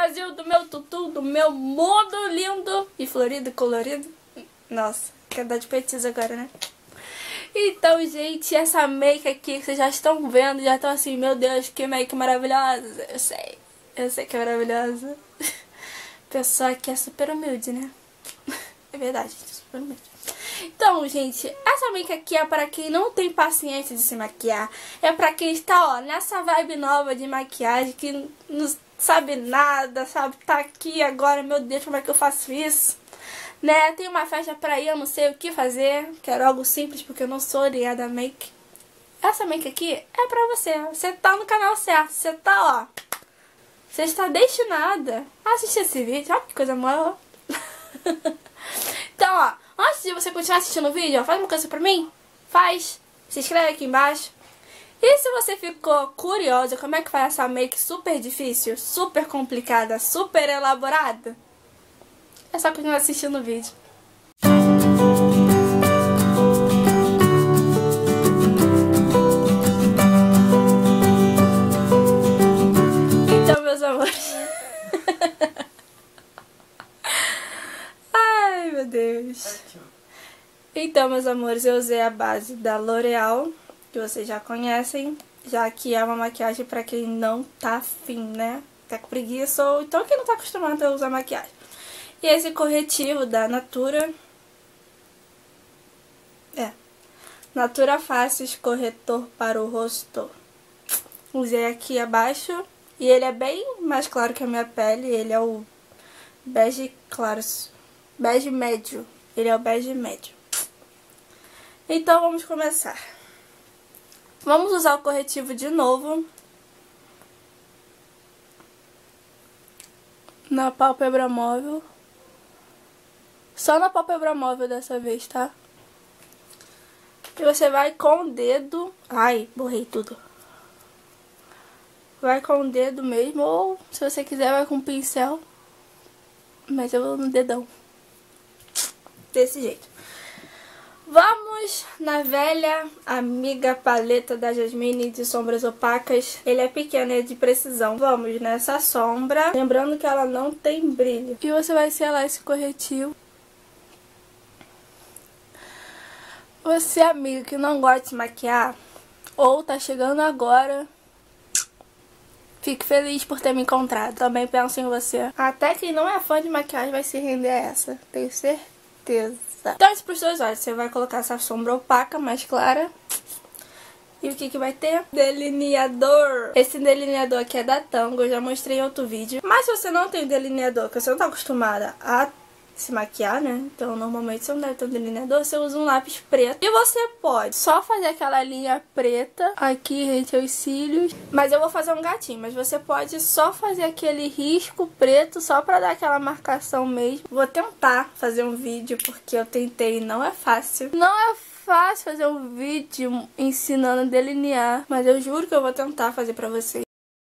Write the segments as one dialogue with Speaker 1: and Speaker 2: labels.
Speaker 1: Brasil, do meu tutu, do meu mundo lindo e florido e colorido. Nossa, quero dar de petiza agora, né? Então, gente, essa make aqui que vocês já estão vendo, já estão assim, meu Deus, que make maravilhosa. Eu sei que é maravilhosa. Pessoa que é super humilde, né? É verdade, gente, super humilde. Então, gente, essa make aqui é para quem não tem paciência de se maquiar. É para quem está, ó, nessa vibe nova de maquiagem, que não sabe nada, sabe? Tá aqui agora, meu Deus, como é que eu faço isso? Né? Tem uma festa pra ir, eu não sei o que fazer. Quero algo simples, porque eu não sou ligada a make. Essa make aqui é pra você. Você tá no canal certo. Você tá, ó. Você está destinada a assistir esse vídeo. Olha que coisa boa. Então, ó. Antes de você continuar assistindo o vídeo, ó, faz uma coisa pra mim. Faz. Se inscreve aqui embaixo. E se você ficou curiosa como é que faz essa make super difícil, super complicada, super elaborada, é só continuar assistindo o vídeo. Então, meus amores. Ai, meu Deus. Então, meus amores, eu usei a base da L'Oreal, que vocês já conhecem, já que é uma maquiagem pra quem não tá afim, né? Tá com preguiça ou então quem não tá acostumado a usar maquiagem. E esse corretivo da Natura, Natura Faces Corretor para o Rosto. Usei aqui abaixo e ele é bem mais claro que a minha pele, ele é o bege claro, bege médio, ele é o bege médio. Então vamos começar. Vamos usar o corretivo de novo na pálpebra móvel. Só na pálpebra móvel dessa vez, tá? E você vai com o dedo... Ai, borrei tudo. Vai com o dedo mesmo, ou se você quiser vai com o pincel. Mas eu vou no dedão. Desse jeito. Vamos na velha amiga paleta da Jasmine de sombras opacas. Ele é pequeno e é de precisão. Vamos nessa sombra. Lembrando que ela não tem brilho. E você vai selar esse corretivo. Você, amigo, que não gosta de se maquiar, ou tá chegando agora, fique feliz por ter me encontrado. Também penso em você. Até quem não é fã de maquiagem vai se render a essa. Tenho certeza. Então, isso pros seus olhos. Você vai colocar essa sombra opaca, mais clara. E o que que vai ter? Delineador. Esse delineador aqui é da Tango. Eu já mostrei em outro vídeo. Mas se você não tem delineador, que você não tá acostumada a se maquiar, né? Então, normalmente você não deve ter um delineador, você usa um lápis preto. E você pode só fazer aquela linha preta aqui entre os cílios. Mas eu vou fazer um gatinho, mas você pode só fazer aquele risco preto só pra dar aquela marcação mesmo. Vou tentar fazer um vídeo, porque eu tentei e não é fácil. Não é fácil fazer um vídeo ensinando a delinear, mas eu juro que eu vou tentar fazer pra vocês.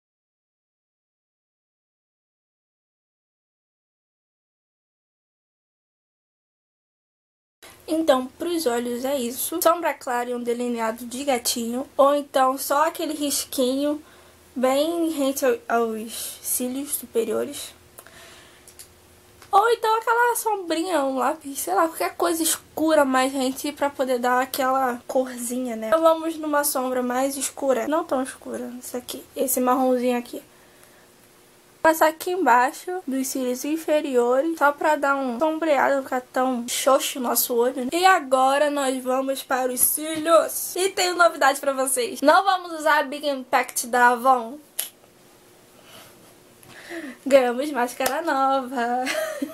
Speaker 1: Então, pros olhos é isso. Sombra clara e um delineado de gatinho. Ou então só aquele risquinho bem rente aos cílios superiores. Ou então aquela sombrinha, um lápis, sei lá, qualquer coisa escura mais rente pra poder dar aquela corzinha, né? Então vamos numa sombra mais escura. Não tão escura, isso aqui. Esse marronzinho aqui. Passar aqui embaixo dos cílios inferiores, só pra dar um sombreado, não ficar tão xoxo o nosso olho, né? E agora nós vamos para os cílios. E tenho novidade pra vocês. Não vamos usar a Big Impact da Avon. Ganhamos máscara nova.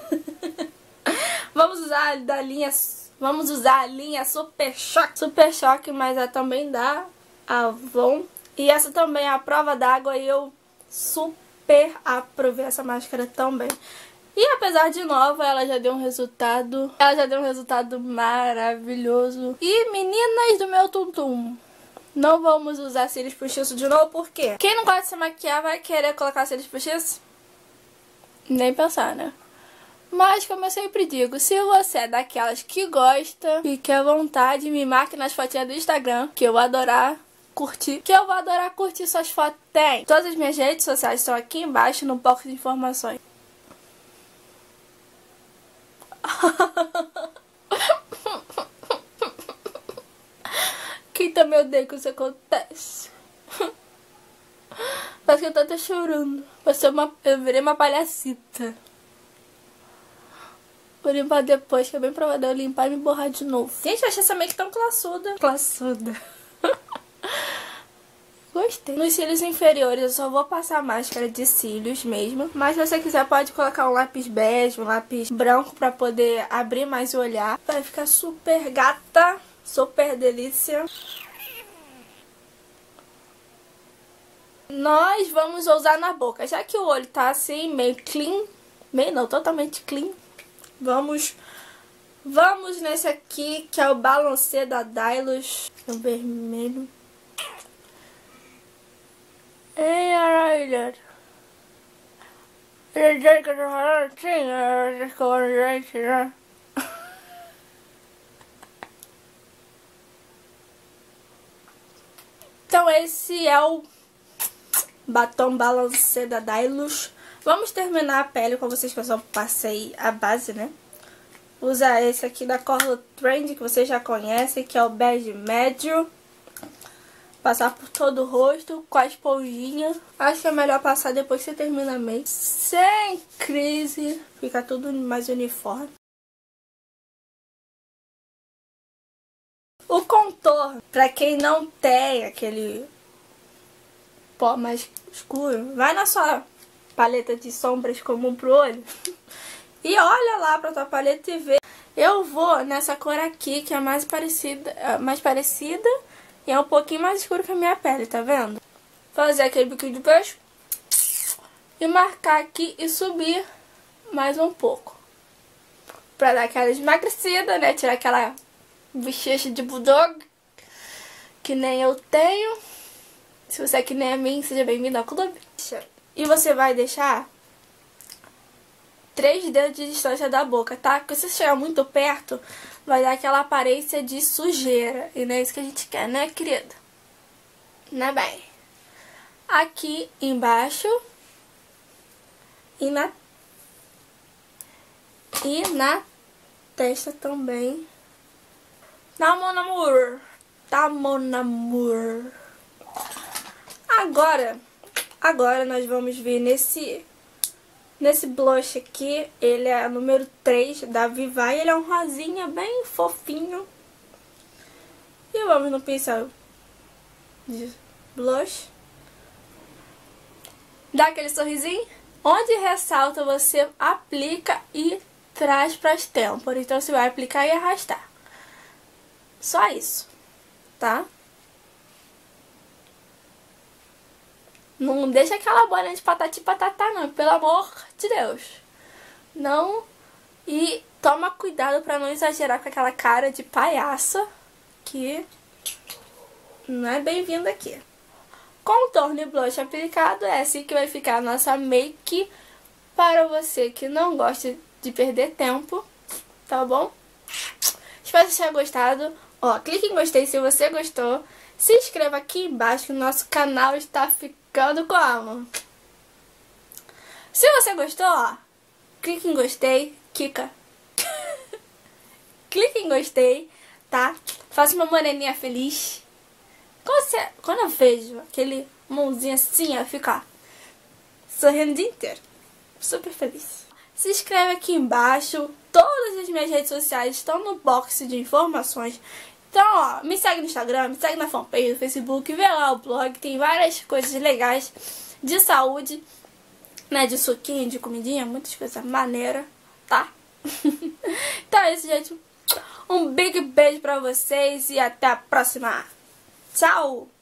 Speaker 1: Vamos usar a linha Super Choque. Super Choque, mas é também da Avon. E essa também é a prova d'água e eu super aprovei essa máscara também. E apesar de nova, ela já deu um resultado. Maravilhoso. E meninas do meu tum-tum, não vamos usar cílios postiços de novo, por quê? Quem não gosta de se maquiar vai querer colocar cílios postiços? Nem pensar, né? Mas, como eu sempre digo, se você é daquelas que gosta, fique à vontade, me marque nas fotinhas do Instagram, que eu vou adorar curtir, que eu vou adorar curtir suas fotos. Tem. Todas as minhas redes sociais estão aqui embaixo no box de informações. Quem também odeia que isso acontece. Parece que eu tô até chorando. Eu virei uma palhacita. Vou limpar depois, que é bem provável eu limpar e me borrar de novo. Gente, eu achei essa make tão classuda. Classuda. Gostei. Nos cílios inferiores eu só vou passar máscara de cílios mesmo. Mas se você quiser pode colocar um lápis bege, um lápis branco pra poder abrir mais o olhar. Vai ficar super gata, super delícia. Nós vamos usar na boca. Já que o olho tá assim, meio clean. Meio não, totalmente clean. Vamos nesse aqui, que é o Balancê da Dylos. O vermelho. Ei, Aralha. Então esse é o batom Balancê da Dylos. Vamos terminar a pele com vocês, que eu só passei a base, né? Usar esse aqui da Color Trend, que vocês já conhecem, que é o bege médio. Passar por todo o rosto, com a esponjinha. Acho que é melhor passar depois que você termina a make. Sem crise. Fica tudo mais uniforme. O contorno, pra quem não tem aquele pó mais escuro, vai na sua paleta de sombras comum pro olho e olha lá pra tua paleta e vê. Eu vou nessa cor aqui, que é mais parecida e é um pouquinho mais escuro que a minha pele, tá vendo? Fazer aquele biquinho de peixe e marcar aqui e subir mais um pouco pra dar aquela esmagrecida, né? Tirar aquela bochecha de bulldog que nem eu tenho. Se você é que nem a mim, seja bem-vindo ao clube. E você vai deixar 3 dedos de distância da boca, tá? Porque se você chegar muito perto, vai dar aquela aparência de sujeira. E não é isso que a gente quer, né, querida? Né, bem? Aqui embaixo. E na testa também. Tá, mon amour. Tá, mon amour. Agora nós vamos vir nesse blush aqui. Ele é o número 3 da Vivai. Ele é um rosinha bem fofinho. E vamos no pincel de blush. Dá aquele sorrisinho. Onde ressalta, você aplica e traz para as têmporas. Então você vai aplicar e arrastar. Só isso, tá? Não deixa aquela bolinha de patati patatá, não. Pelo amor de Deus. Não. E toma cuidado pra não exagerar com aquela cara de palhaça, que não é bem-vindo aqui. Contorno e blush aplicado, é assim que vai ficar a nossa make. Para você que não gosta de perder tempo, tá bom? Espero que você tenha gostado. Ó, clique em gostei se você gostou. Se inscreva aqui embaixo que o nosso canal está ficando como? Se você gostou, ó, clique em gostei, Kika. Clique em gostei, tá? Faça uma moreninha feliz. Quando eu vejo aquele mãozinho assim, eu fico, ó, sorrindo o dia inteiro. Super feliz. Se inscreve aqui embaixo. Todas as minhas redes sociais estão no box de informações. Então, ó, me segue no Instagram, me segue na fanpage do Facebook, vê lá o blog, tem várias coisas legais de saúde, né, de suquinho, de comidinha, muitas coisas maneiras, tá? Então é isso, gente. Um big beijo pra vocês e até a próxima. Tchau!